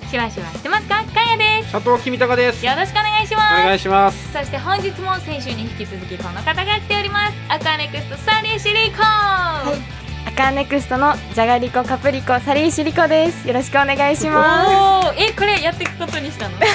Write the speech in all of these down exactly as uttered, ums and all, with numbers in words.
シュワシュワしてますか？かやです。 佐藤君高です。 よろしくお願いします。 お願いします。 そして本日も先週に引き続きこの方が来ております。アカネクストサリーシリコ、はい、 アカーネクストのじゃがりこカプリコサリーシリコです。よろしくお願いします。 おー、え、これやっていくことにしたの？考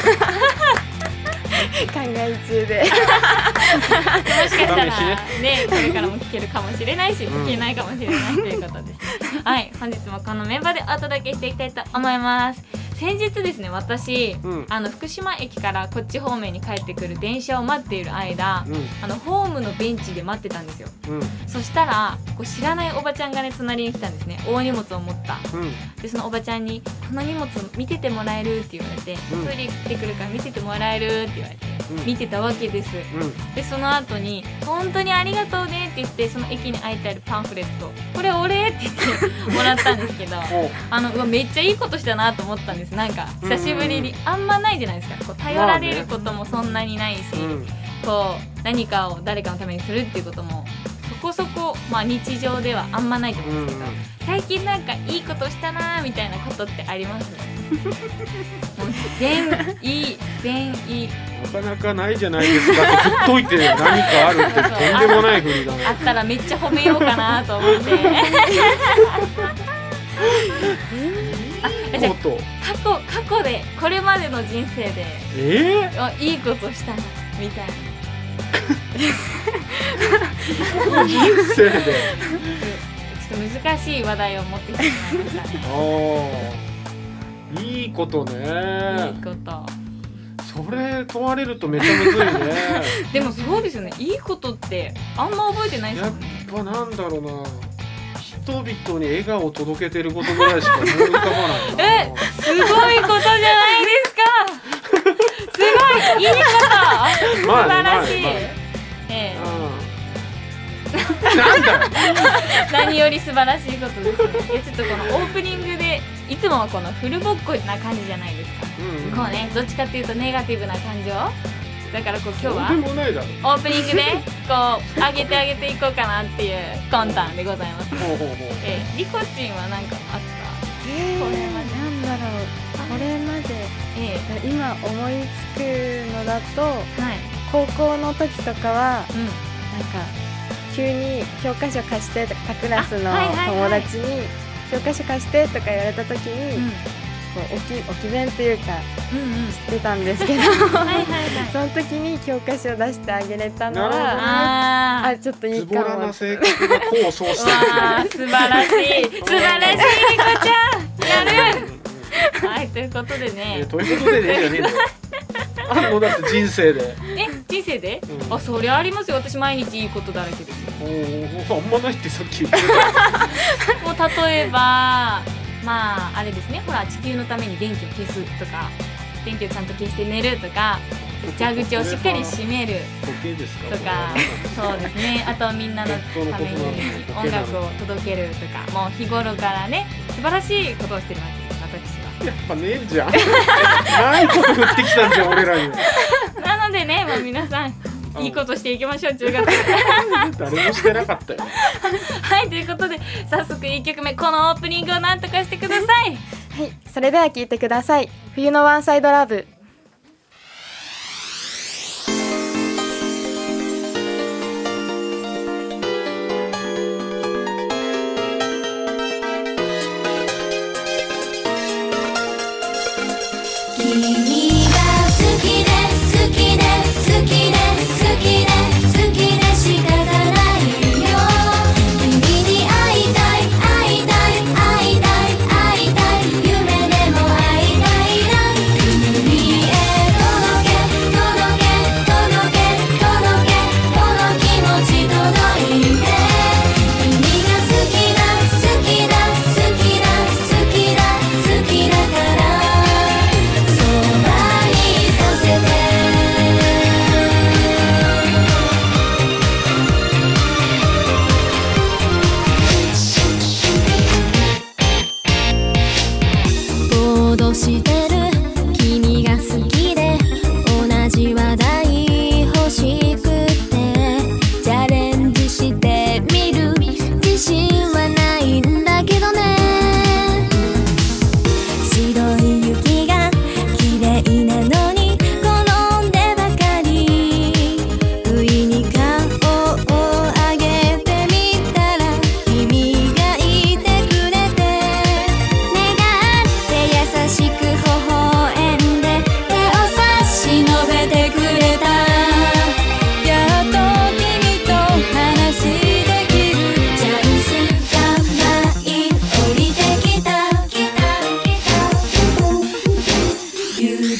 え中でもしかしたらね、これからも聞けるかもしれないし、聞けないかもしれないということです。はい、本日もこのメンバーでお届けしていきたいと思います。先日ですね、私、うん、あの福島駅からこっち方面に帰ってくる電車を待っている間、うん、あのホームのベンチで待ってたんですよ、うん、そしたらこう知らないおばちゃんがね隣に来たんですね。大荷物を持った、うん、でそのおばちゃんにこの荷物見ててもらえるって言われて、うん、トイレ行ってくるから見せてもらえるって言われて、うん、見てたわけです、うん、でその後に本当にありがとうねって言って、その駅に書いてあるパンフレット、これお礼って言ってもらったんですけどあのうわめっちゃいいことしたなと思ったんです。なんか久しぶりに、あんまないじゃないですか、こう頼られることもそんなにないし、まあね、こう何かを誰かのためにするっていうこともそこそこ、まあ、日常ではあんまないと思うんですけど、最近なんかいいことしたなみたいなことってあります？もう全いい全いいなかなかないじゃないですか。振っといて何かあるってとんでもないふりだね。 あったらめっちゃ褒めようかなと思ってあ、じゃあ過去過去でこれまでの人生で、えー、いいことしたなみたいな人生でちょっと難しい話題を持ってきてしまいましたね。 あ、いいことね。 いいこと。 それ問われるとめちゃむずいねでもそうですよね。いいことってあんま覚えてないですよね。 やっぱなんだろうな、人々に笑顔を届けてることぐらいしか思い浮かばないな。 え、すごいことじゃないですか。すごいいいこと、素晴らしい、まあね、ええ、なんだ何より素晴らしいことですね。ちょっとこのオープニングでいつもはこのフルボッコな感じじゃないですか、うんうん、こうね、どっちかっていうとネガティブな感情だから、こう今日はオープニングでこう上げてあげていこうかなっていう魂胆でございます。えー、リコチンは何かあった？ えー、これまでなんだろう、これまで、えー、今思いつくのだと、はい、高校の時とかは、うん、なんか急に教科書貸して他クラスの友達に教科書貸してとか言われた時に、うん、こう置き置き弁というか、うんうん、知ってたんですけどその時に教科書を出してあげれたのは、ああちょっといいかも。 ズボラな性格が功を奏してる素晴らしい素晴らしい、リコちゃんやるはい、ということでね、 ということでねじゃねえんだよあるのだって人生で。 え、人生で、うん、あ、そりゃありますよ。私毎日いいことだらけですよ。 おお、あんまないってさっき言ってたもう例えば、まああれですね、ほら地球のために電気を消すとか、電気をちゃんと消して寝るとか、蛇口をしっかり閉めるとか、そうですね、あとみんなのために音楽を届けるとか、もう日頃からね素晴らしいことをしてるわけです、私は。 やっぱねえじゃんないこと振ってきたんじゃん俺らに。 なのでね、もう皆さんいいことしていきましょう、中学誰もしてなかったよはい、ということで早速いっきょくめ、このオープニングをなんとかしてくださいはい、それでは聴いてください。冬のワンサイドラブ。 好きだ好きだ好きだ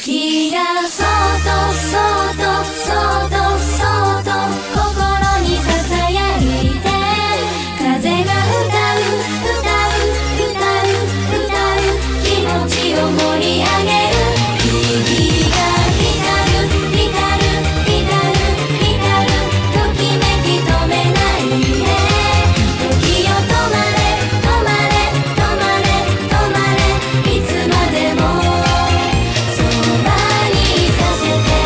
雪がそっとそっとそっとそっと心にささやいて風が歌う歌う歌う歌う気持ちを盛り上げる日が光る光る光る光るときめき止めないで時よ止まれ止まれ止まれ止まれいつまでもそばにさせて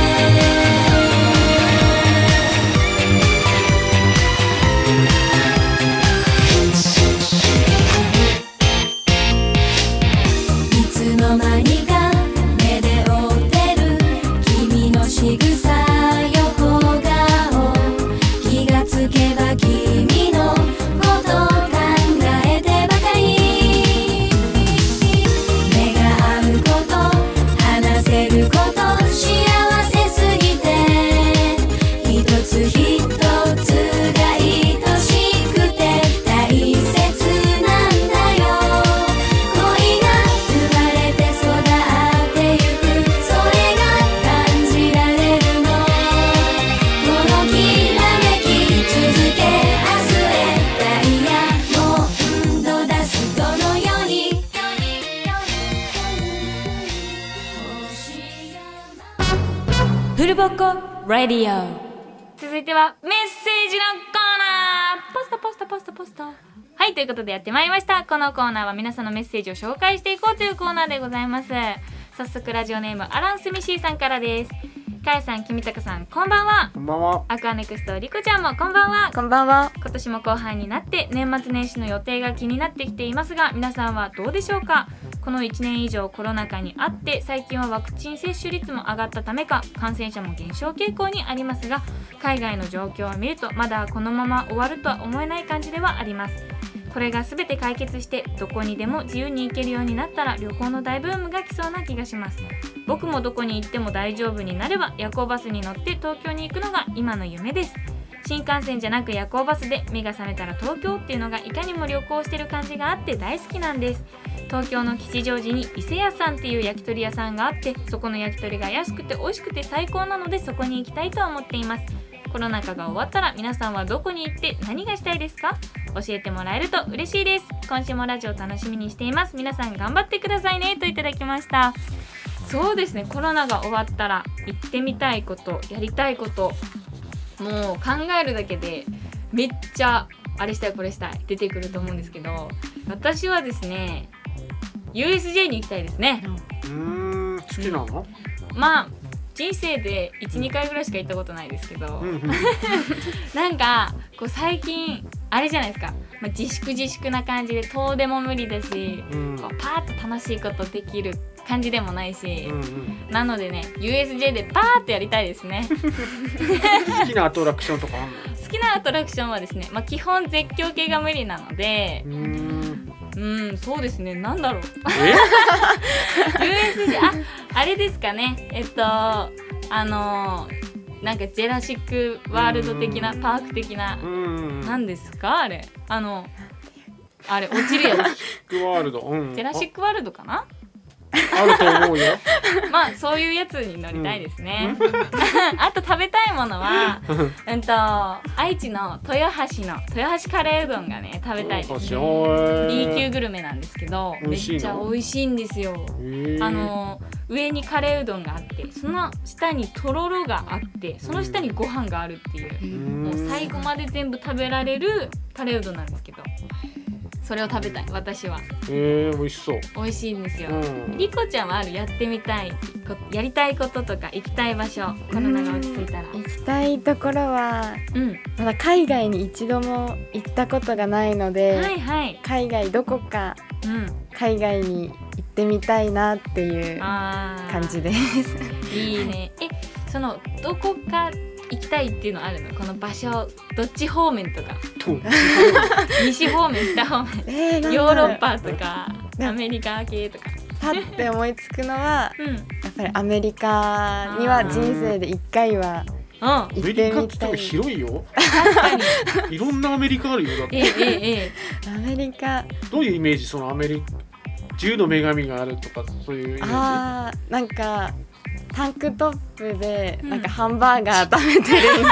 いつの間にか目で追ってる君の仕草横顔気がつけば君のこと考えてばかり目が合うこと話せること幸せすぎて一つ一つが愛しくて大切なんだよ恋が生まれて育ってゆくそれが感じられるのこのきらめき続け明日へダイヤモンドダストのように星がフルボッコラディオ。続いてはメッセージのコーナー。ポストポストポストポスト。はい、ということでやってまいりました。このコーナーは皆さんのメッセージを紹介していこうというコーナーでございます。早速ラジオネームアランスミシーさんからです。かやさん、きみたかさん、こんばんは。 こんばんは。 アクアネクストリコちゃんもこんばんは。 こんばんは。 今年も後半になって年末年始の予定が気になってきていますが、皆さんはどうでしょうか。このいちねん以上コロナ禍にあって最近はワクチン接種率も上がったためか感染者も減少傾向にありますが、海外の状況を見るとまだこのまま終わるとは思えない感じではあります。これが全て解決してどこにでも自由に行けるようになったら旅行の大ブームが来そうな気がします。僕もどこに行っても大丈夫になれば夜行バスに乗って東京に行くのが今の夢です。新幹線じゃなく夜行バスで目が覚めたら東京っていうのがいかにも旅行してる感じがあって大好きなんです。東京の吉祥寺に伊勢屋さんっていう焼き鳥屋さんがあって、そこの焼き鳥が安くて美味しくて最高なのでそこに行きたいと思っています。コロナ禍が終わったら皆さんはどこに行って何がしたいですか？教えてもらえると嬉しいです。今週もラジオ楽しみにしています。皆さん頑張ってくださいねといただきました。そうですね、コロナが終わったら行ってみたいこと、やりたいこと、もう考えるだけでめっちゃあれしたいこれしたい出てくると思うんですけど、私はですね ユーエスジェー に行きたいですね。 うーん、好きなの？ まあ人生で いち,に 回ぐらいしか行ったことないですけど、 うんうん、 なんかこう最近あれじゃないですか、まあ、自粛自粛な感じで遠出も無理だし、うん、こうパーッと楽しいことできる感じでもないし、うんうん、なのでね ユーエスジェー でパーッとやりたいですね。 好きなアトラクションとかあるの？ 好きなアトラクションはですね、まあ、基本絶叫系が無理なので、うーんうんそうですね、なんだろうえユーエスジェー ああれですかね、えっとあのー、なんかジェラシックワールド的なパーク的ななんですかあれ、あのあれ落ちるやつジェラシックワールド、うん、ジェラシックワールドかなあると思うよ。 まあそういうやつに乗りたいですね、うん、あと食べたいものはうんと愛知の豊橋の豊橋カレーうどんがね食べたいですね。 B 級グルメなんですけどめっちゃ美味しいんですよ。あの上にカレーうどんがあってその下にとろろがあってその下にご飯があるっていう、もう最後まで全部食べられるカレーうどんなんですけど、それを食べたい私は。 えー、美味しそう。 美味しいんですよ。リコちゃんはあるやってみたいやりたいこととか行きたい場所、コロナが落ち着いたら。 行きたいところは、うん、まだ海外に一度も行ったことがないので、はいはい、海外どこか、うん、海外に行ってみたいなっていう感じです。 いいね。え、そのどこか行きたいっていうのあるの？この場所どっち方面とか西方面北方面、えー、ヨーロッパとかアメリカ系とかパッて思いつくのは、うん、やっぱりアメリカには人生でいっかいは行ってみたい。 アメリカって多分広いよ。確かにいろんなアメリカあるよだって。 ええええ、 アメリカどういうイメージ？そのアメリカ銃の女神があるとかそういうイメージ。 あーなんかタンクトップでなんかハンバーガー食べてるイメー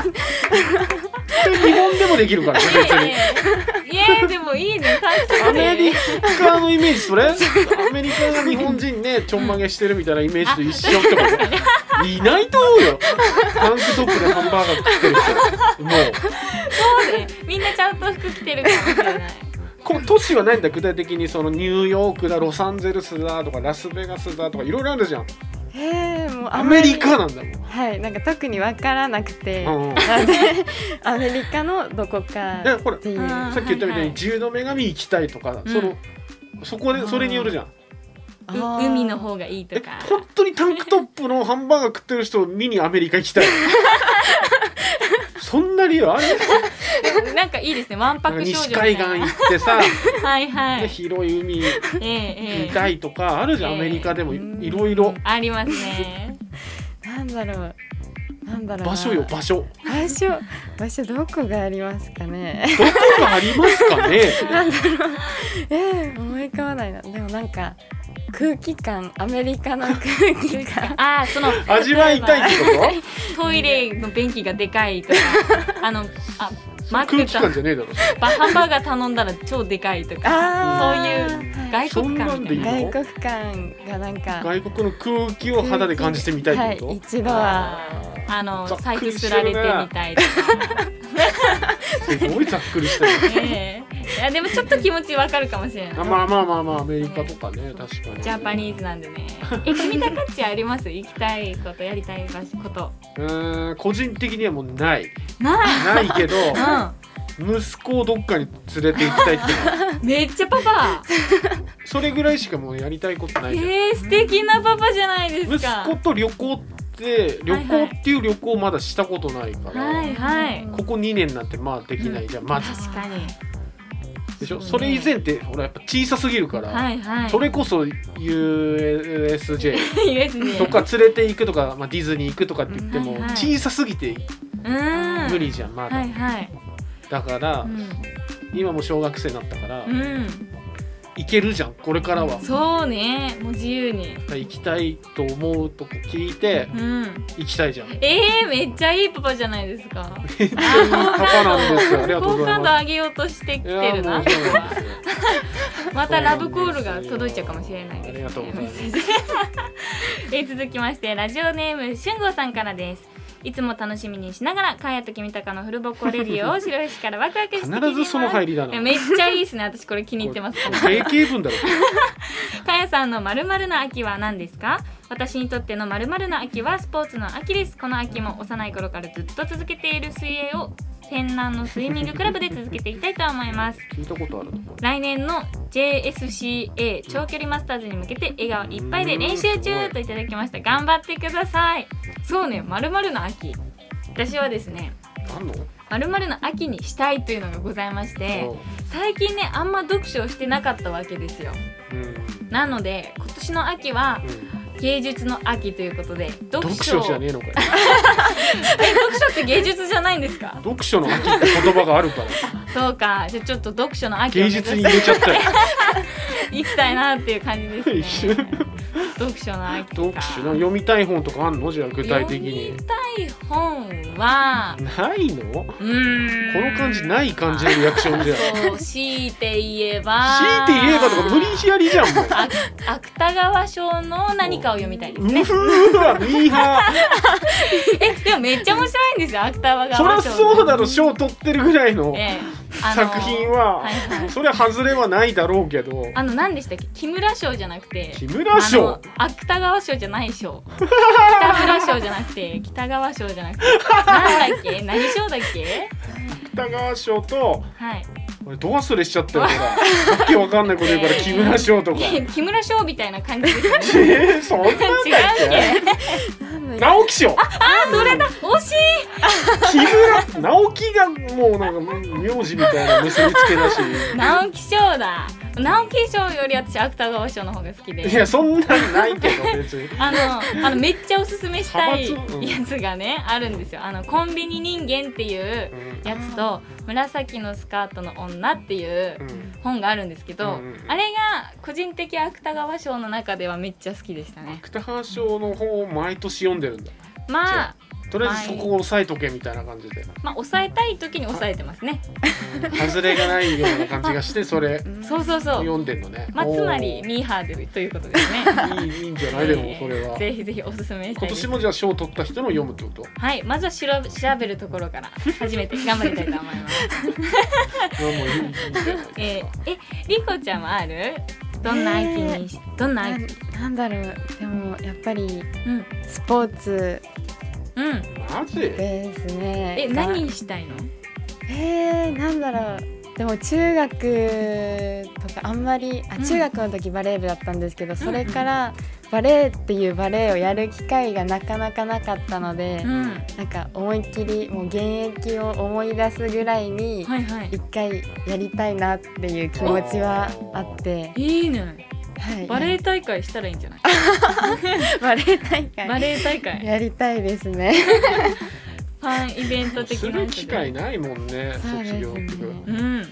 ジ。 日本でもできるからね別に。 いやでもいいね、タンクトップアメリカのイメージそれ？アメリカが日本人ねちょんまげしてるみたいなイメージと一緒ってこと？いないと思うよ。タンクトップでハンバーガー食ってる人。もう。 そうね、みんなちゃんと服着てるかもしれない。 こ都市はないんだ、具体的にそのニューヨークだ、ロサンゼルスだとかラスベガスだとかいろいろあるじゃん。 へーもうアメリカなんだもん。 はい、なんか特に分からなくて、 うんうん、 なんでアメリカのどこかっていう。 さっき言ったみたいに銃の女神行きたいとか、うん、そのそこでそれによるじゃん。 海の方がいいとか。 本当にタンクトップのハンバーガー食ってる人を見にアメリカ行きたい。そんな理由ある？ なんかいいですね、わんぱく少女みたいな。 西海岸行ってさはいはい、 広い海見たいとかあるじゃん、えー、アメリカでもいろいろありますね。 なんだろうなんだろう場所よ場所場所場所どこがありますかね。 どこがありますかね。 なんだろうえー、思い浮かばないな。でもなんか空気感、アメリカの空気感あーその味わいたいってことトイレの便器がでかいとかあのあ空気感じゃねえだろ。 ハンバーガー頼んだら超でかいとか、そういう外国感みたいな。 外国感がなんか外国の空気を肌で感じてみたいってこと、 はい、一度はあの財布すられてみたいとか。 すごいざっくりしてる、 ね、いやでもちょっと気持ちわかるかもしれない。 あまあまあまあまあアメリカとかね、確かにジャパニーズなんでね。え、君たかっちあります？行きたいことやりたいこと。 うーん個人的にはもうないないないけど、うん、息子をどっかに連れて行きたいってのめっちゃパパそれぐらいしかもうやりたいことない。 えー、素敵なパパじゃないですか。 息子と旅行って旅行っていう旅行まだしたことないから、 はいはい、 ここにねんなんてまあできないじゃん、うん、まず確かにでしょ。それ以前ってほらやっぱ小さすぎるから、はいはい、それこそ ユーエスジェー とか連れて行くとか、まあ、ディズニー行くとかって言っても小さすぎて無理じゃんまだ、はいはい、だから、うん、今も小学生になったから、うん、行けるじゃんこれからは。 そうね、もう自由に行きたいと思うとこ聞いて、うん、行きたいじゃん。 えー、めっちゃいいパパじゃないですか。 めっちゃいいパパなんですよ。ありがとうございます。 好感度上げようとしてきてるな。またラブコールが届いちゃうかもしれないです、ね、 ありがとうございます。 え続きましてラジオネームしゅんごうさんからです。いつも楽しみにしながらかやときみたかのフルボッコレディオを白石からワクワクして聞いています。 必ずその入りだな。 めっちゃいいですね。私これ気に入ってます。 定型文だろ。 かやさんの〇〇な秋は何ですか？私にとっての〇〇な秋はスポーツの秋です。この秋も幼い頃からずっと続けている水泳を天南のスイミングクラブで続けていきたいと思います。 聞いたことある。 来年の ジェイエスシーエー 長距離マスターズに向けて笑顔いっぱいで練習中といただきました。頑張ってください。そうね、〇〇な秋。私はですね、〇〇な秋にしたいというのがございまして、最近ねあんま読書をしてなかったわけですよ、うん、なので今年の秋は、うん、芸術の秋ということで読書読書じゃねえのかよ。 え、読書って芸術じゃないんですか？ 読書の秋って言葉があるからそうか、じゃあちょっと読書の秋を芸術に入れちゃったよ行きたいなっていう感じですね読書の秋か。 読書の読みたい本とかあんの？じゃあ具体的に読みたい本はないの？うーん、 この感じない感じのリアクションじゃん。 そう、強いて言えば強いて言えばとか無理やりじゃんもう。 芥川賞の何かを読みたいですね。 うわミーハーえ、でもめっちゃ面白いんですよ、芥川賞。 そりゃそうだろ、賞取ってるぐらいの、 ええ、 作品は、はいはい、それは外れはないだろうけど、 あの何でしたっけ、木村賞じゃなくて木村賞、 芥川賞じゃない賞北村賞じゃなくて北川賞じゃなくてなんだっけ、何賞だっけ、 芥川賞と、 はい、 俺ど忘れしちゃったよ。わけわかんないこと言うから木村賞とか木村賞みたいな感じですね。 えー、そんなんだっけ。 違うっけ。 直木賞。 ああ、それだ、惜しい木村直樹がもうなんか名字みたいな結びつけだし直木賞だ。直木賞より私芥川賞の方が好きで。 いやそんなんないけど別にあのあのめっちゃおすすめしたいやつがね、うん、あるんですよ。あのコンビニ人間っていうやつと、うん、紫のスカートの女っていう本があるんですけど、うん、あれが個人的芥川賞の中ではめっちゃ好きでしたね。 芥川賞の本を毎年読んでるんだ。 まあとりあえずそこを押さえとけみたいな感じで、 まあ抑えたい時に抑えてますね。 外れがないような感じがしてそれそうそうそう読んでんのね。 まあつまりミーハーでということですね。 いいいいんじゃないでもそれは。 ぜひぜひおすすめしたいです。 今年もじゃあ賞を取った人の読むってこと？ はい、まずはしろ調べるところから始めて頑張りたいと思います。えー、え、りこちゃんはある？どんな秋に、えー、どんな秋？ な、なんだろう。でもやっぱり、うん、スポーツ。 うん、 マジですね。 え、何したいの？ えー、なんだろう。でも中学とかあんまりあ中学の時バレー部だったんですけど、うん、それからバレーっていうバレーをやる機会がなかなかなかったので、うん、なんか思いっきりもう現役を思い出すぐらいに一回やりたいなっていう気持ちはあって。 いいね。はい、バレー大会したらいいんじゃない？ バレー大会バレー大会やりたいですね。 ファンイベント的なする機会ないもんね。卒業、うん、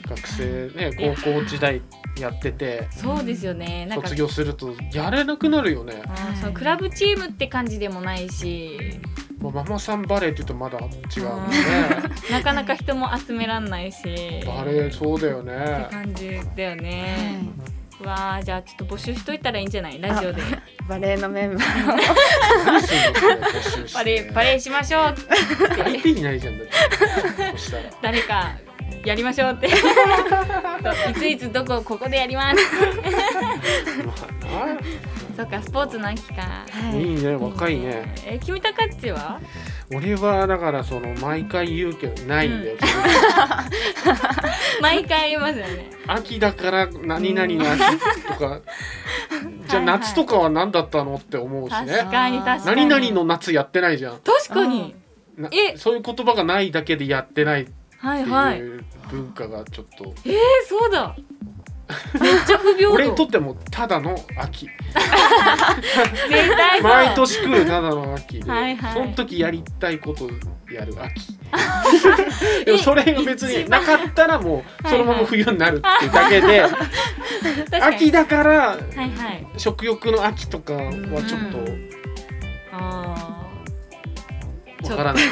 学生ね高校時代やっててそうですよね。 なんか卒業するとやれなくなるよね。 あそのクラブチームって感じでもないし、 ママさんバレーって言うとまだ違うもんね。 なかなか人も集めらんないしバレーそうだよねって感じだよね。わあ、じゃあちょっと募集しといたらいいんじゃない？ラジオでバレーのメンバーをバレーバレーしましょうって相手いないじゃんだってそしたら誰かやりましょうっていついつどこここでやります。そうか、スポーツの秋か、 はい、いいね、若いね。 え、君たかっちは？ 俺はだからその毎回言うけどないんだよ、うん、 毎回言いますよね。 秋だから何々の秋とかじゃあ夏とかは何だったのって思うしね。 確かに確かに。 何々の夏やってないじゃん。 確かに。 え、そういう言葉がないだけでやってないっていう文化がちょっと、はいはい、 えー、そうだ。めっちゃ不平等。 俺にとってもただの秋毎年来るただの秋で、はいはい、その時やりたいことやる秋でもそれが別になかったらもうそのまま冬になるっていうだけで、はいはい、秋だから、はいはい、食欲の秋とかはちょっと、うん、あわからない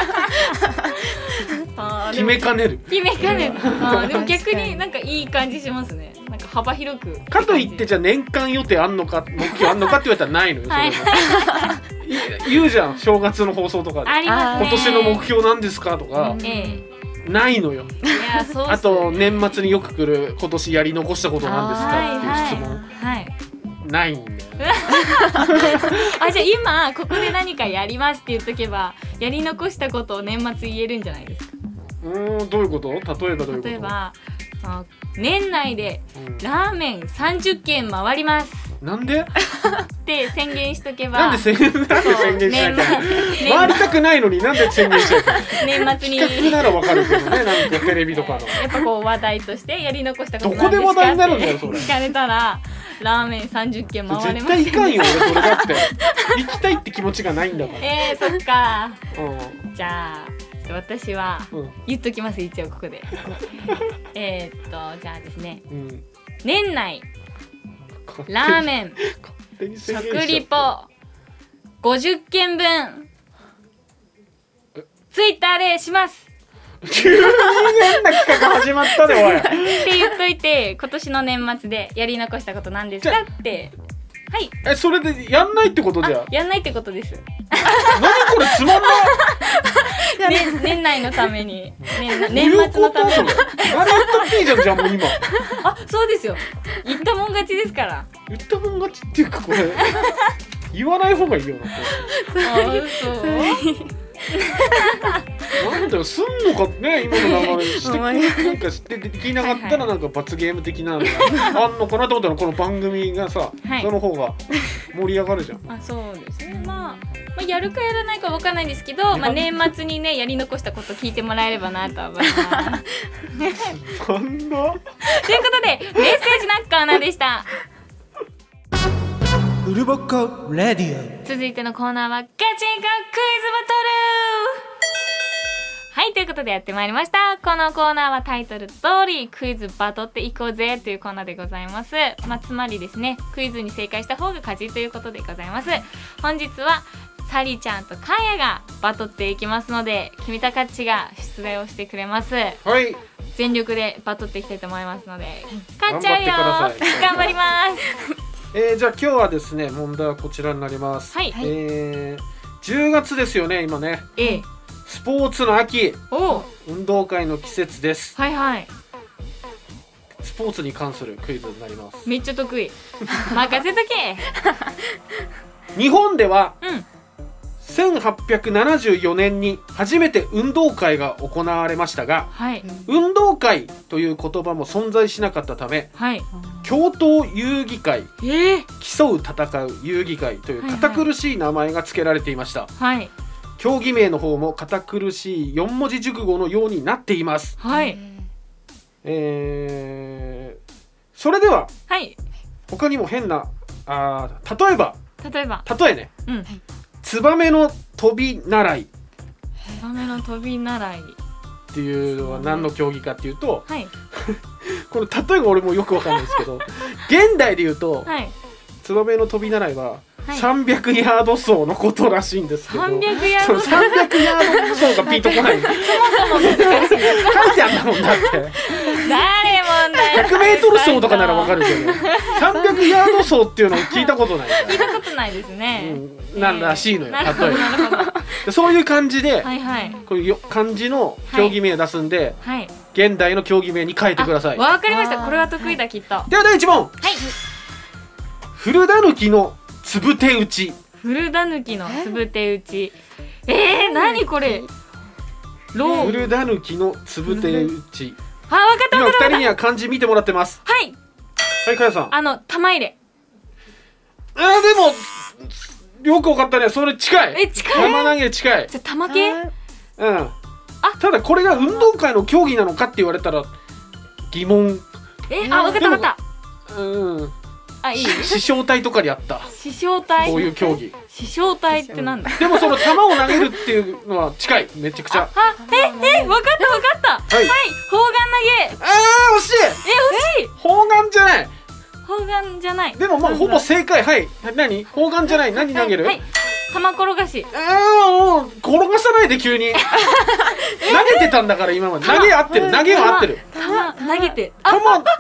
あ決めかねる決めかねるあでも逆になんかいい感じしますね。なんか幅広くかといってじゃあ年間予定あんのか目標あんのかって言われたらないのよ。それ言うじゃん正月の放送とかでありますね。 今年の目標なんですかとか、ええ、ないのよ。いやそうあと年末によく来る今年やり残したことなんですかっていう質問、はいはい、ないんだよあ、じゃあ今ここで何かやりますって言っとけばやり残したことを年末言えるんじゃないですか。 うーん、どういうこと？例えばどういうこと？ 例えば年内でラーメンさんじゅっけん回ります、 うん、なんでって宣言しとけばなんで宣言しなきゃ回りたくないのになんで宣言しなきゃ年末に企画ならわかるけどね、なんかテレビとかのやっぱこう話題としてやり残したことなんですかってどこで話題になるんだよそれ聞かれたらラーメンさんじゅっけん回れます絶対行かんよ俺それだって行きたいって気持ちがないんだからえー、そっか、うん、じゃあ私は言っときます、うん、一応ここでえっとじゃあですね、うん、年内ラーメン食リポごじゅっけんぶんツイッターでします。 急に変な企画始まったでおいって言っといて今年の年末でやり残したことなんですかってはい。 え、それでやんないってことじゃ？ やんないってことです。 何これつまんないね、年内のために、ね、年末のために何言ったっていいじゃんじゃあもう今あ、そうですよ言ったもん勝ちですから。 言ったもん勝ちっていうかこれ言わない方がいいよな。あ、嘘なんだよ、すんのかね、今の流れしてなんかしてできなかったらなんか罰ゲーム的なのがあんのかなと思ったら、この番組がさ、はい、その方が盛り上がるじゃん。あ、そうですね。まあ、まあ、やるかやらないかわかんないんですけど、まあ年末にねやり残したこと聞いてもらえればなと思います。そんな。ということでメッセージのコーナーでした。ウルボッコレディオ。続いてのコーナーはガチンコクイズバトル。はい、ということでやってまいりました。このコーナーはタイトル通りクイズバトっていこうぜというコーナーでございます。まあ、つまりですね、クイズに正解した方が勝ちということでございます。本日はサリちゃんとカヤがバトっていきますので、君たかっちが出題をしてくれます。はい、全力でバトっていきたいと思いますので、勝っちゃうよ。頑張ります。えー、じゃあ今日はですね、問題はこちらになります。はい、えー、じゅうがつですよね、今ね。ええ、スポーツの秋、運動会の季節です。はいはい。スポーツに関するクイズになります。めっちゃ得意。任せとけ。日本では、うん、せんはっぴゃくななじゅうよねんに初めて運動会が行われましたが、はい、運動会という言葉も存在しなかったため、はい、共闘遊戯会、えー、競う戦う遊戯会という堅苦しい名前が付けられていました。はいはい、競技名の方も堅苦しいよんもじ熟語のようになっています。はい、えー、それでは、はい、他にも変なあ例えば例えば例えね、うん、ツバメの飛び習い。ツバメの飛び習いっていうのは何の競技かっていうと、はい、この例えが俺もよくわかんないですけど現代で言うと、はい、ツバメの飛び習いははい、さんびゃくヤード走のことらしいんですけど、さんびゃくヤードさんびゃくヤード走がピンとこない。そもそも難しい。書いてあんだもんだって。誰もんだよ。ひゃくメートル走とかならわかるけど、さんびゃくヤード走っていうのを聞いたことない。聞いたことないですね。うん、なんらしいのよ。例えば。そういう感じで、はいはい、こういう漢字の競技名を出すんで、はい、現代の競技名に変えてください。わかりました。これは得意だきっと。ではだいいち問。はい。古田抜きのつぶて打ち。古田抜きのつぶて打ち。えー、何これ。ロ古田抜きのつぶて打ち。あ、わかったわかった。今二人には漢字見てもらってます。はい。はい、かやさん。あの玉入れ。あー、でもよくわかったね。それ近い。え、近い。玉投げ近い。じゃ玉系？うん。あ、ただこれが運動会の競技なのかって言われたら疑問。え、あ、わかったわかった。うん。あ、いい。師匠隊とかにあった。師匠隊。こういう競技。師匠隊ってなんだ。でもその球を投げるっていうのは近い。めちゃくちゃ。あ、え、え、わかったわかった。はい。砲丸投げ。ああ、惜しい。え、惜しい。砲丸じゃない。砲丸じゃない。でもまあほぼ正解。はい。何？砲丸じゃない。何投げる？はい。玉転がし。ああ、もう転がさないで急に。投げてたんだから今まで。投げ合ってる。投げは合ってる。玉投げて。あ、あ、わかった。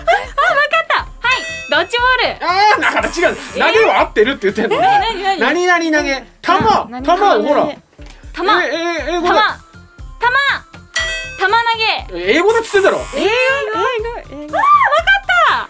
ドッジボール。ああ、だから違う。投げは合ってるって言ってんの。何何何何投げ。玉玉ほら。玉。ええ英語だ。玉玉投げ。英語だっつってんだろ。英語英語。ああ、わかった。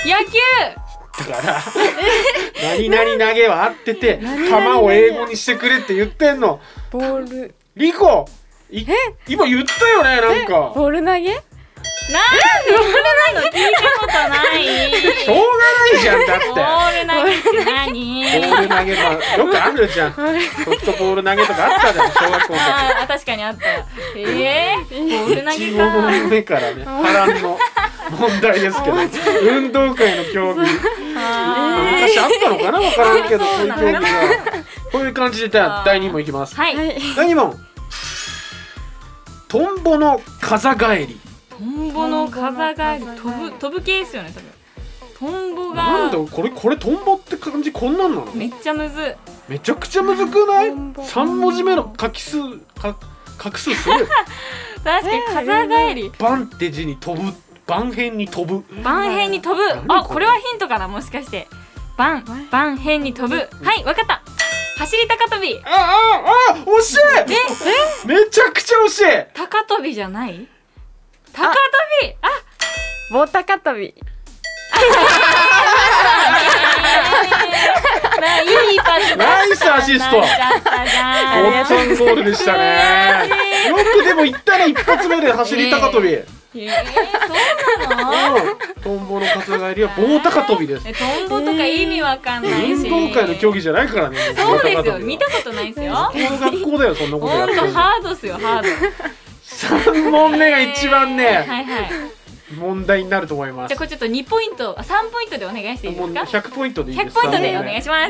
野球。だから何々投げは合ってて、玉を英語にしてくれって言ってんの。ボール。リコ。え、今言ったよね、なんか。ボール投げ？なんでボール投げ聞いたことない。しょうがないじゃんだって。ボール投げって何？ボール投げはよくあるじゃん。ソフトボール投げとかあったじゃん、小学校の時。あ、確かにあった。えー、ボール投げか。いち問目からね、波乱の問題ですけど、運動会の競技。昔あったのかな、わからんけど、こういう競技がこういう感じでだいに問いきます。はい。だいに問。トンボの風返り。トンボの風返り、飛ぶ飛ぶ系ですよね、多分。トンボがなんだこれ、これトンボって漢字こんなんなの？めっちゃむず。めちゃくちゃむずくない？三文字目の書き数か画数すごい。確かに風返り。バンって字に飛ぶ、万辺に飛ぶ。万辺に飛ぶ。あ、これはヒントかな、もしかして。バン万辺に飛ぶ。はい、わかった。走り高跳び。あああ、惜しい。ええ、めちゃくちゃ惜しい。高跳びじゃない？高跳び。あ、棒高跳び。いいパス。ナイスアシスト。ゴッツァンゴールでしたね。 よくでも行ったら一発目で走り高跳び。 えー、そうなの？ トンボの担がりは棒高跳びです。 トンボとか意味わかんないし。 運動会の競技じゃないからね。 そうですよ。見たことないですよ。 この学校だよそんなことやってる。 本当ハードっすよハード。 三問目が一番ね。 はいはい。 問題になると思います。 じゃあこれちょっとにポイント、さんポイントでお願いしていいですか？ ひゃくポイントでいいですか？ひゃくポイントでお願いします。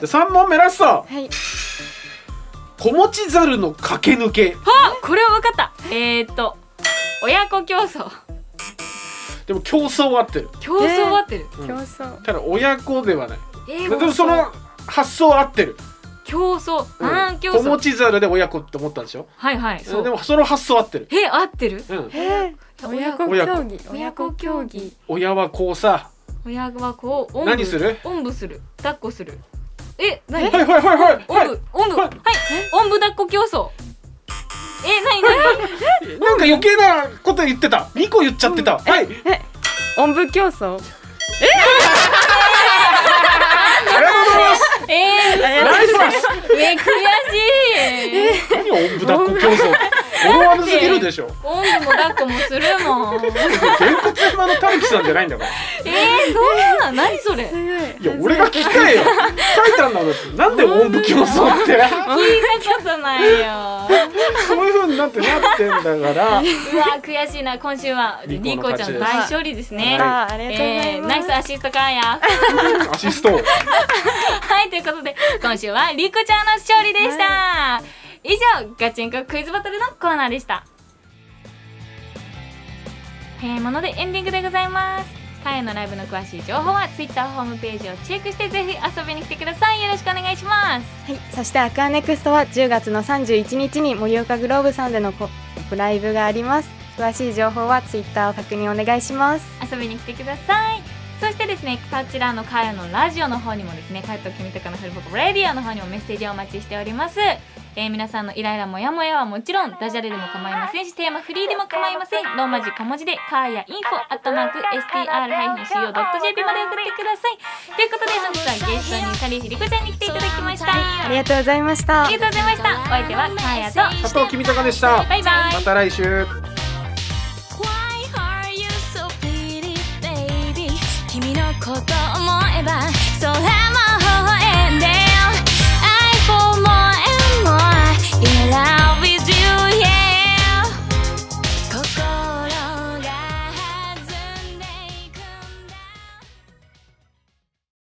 さん問目ラスト。 はい。 子持ち猿の駆け抜け。 は、これは分かった。えーっと親子競争。 でも競争は合ってる。 競争は合ってる。 競争。 ただ親子ではない。 えでもその発想は合ってる。 競争。あ、競争。 子持ち猿で親子って思ったんでしょ？ はいはい。 でもその発想合ってる。 え、合ってる？ うん。 え、親子競技。親子競技。 親はこうさ。 親はこう。 何する？ おんぶする。抱っこする。え、何？ はいはいはいはい。 おんぶ、おんぶ、はい。おんぶ抱っこ競争。え、何何？ なんか余計なこと言ってた。にこ言っちゃってた。はい。 え、おんぶ競争。 え？ありがとうございます。 えー、 ナイスパス。 え、悔しい。 何おんぶ抱っこ競争。思わぬすぎるでしょ。 おんぶも抱っこもするもん。 げんこつ山のたぬきさんじゃないんだから。 えー、そうなの？何それ？ いや、俺が聞きたいよ。書いたんだもん。なんでおんぶ競争って。 聞いたことないよ。 そういう風になってなってんだから。うわ、 悔しいな。今週はリコちゃんの大勝利ですね。 あ、ありがとうございます。 ナイスアシストカーや。 アシスト。 はい、ということで今週はリコちゃんの勝利でした。以上、ガチンコクイズバトルのコーナーでした。早いものでエンディングでございます。カーヤのライブの詳しい情報は ツイッター ホームページをチェックしてぜひ遊びに来てください。よろしくお願いします。 はい、そしてアクアネクストはじゅうがつのさんじゅういちにちに盛岡グローブさんでのライブがあります。詳しい情報はツイッターを確認お願いします。 遊びに来てください。そしてですね、こちらのカーヤのラジオの方にもですね、カーヤと君とかのフルポコレディオの方にもメッセージをお待ちしております。えー、皆さんのイライラもやもやはもちろんダジャレでも構いませんし、テーマフリーでも構いません。ローマ字小文字でカーヤインフォアットマーク エスティーアール シーオー ドット ジェーピー まで送ってください。ということで本日はゲストにサリーリコちゃんに来ていただきました。 ありがとうございました。 ありがとうございました。お相手はカーヤと佐藤君高でした。 バイバイ。 また来週。 君のこと思えば